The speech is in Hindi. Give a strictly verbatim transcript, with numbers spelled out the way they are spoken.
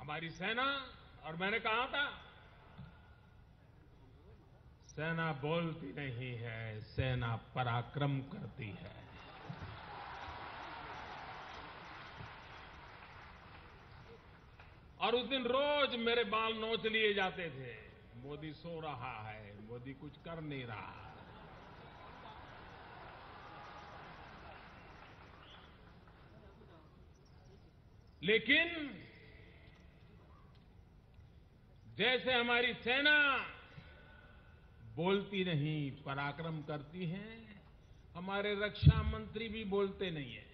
हमारी सेना, और मैंने कहा था, सेना बोलती नहीं है, सेना पराक्रम करती है। और उस दिन रोज मेरे बाल नोच लिए जाते थे, मोदी सो रहा है, मोदी कुछ कर नहीं रहा। लेकिन जैसे हमारी सेना बोलती नहीं, पराक्रम करती है, हमारे रक्षा मंत्री भी बोलते नहीं है।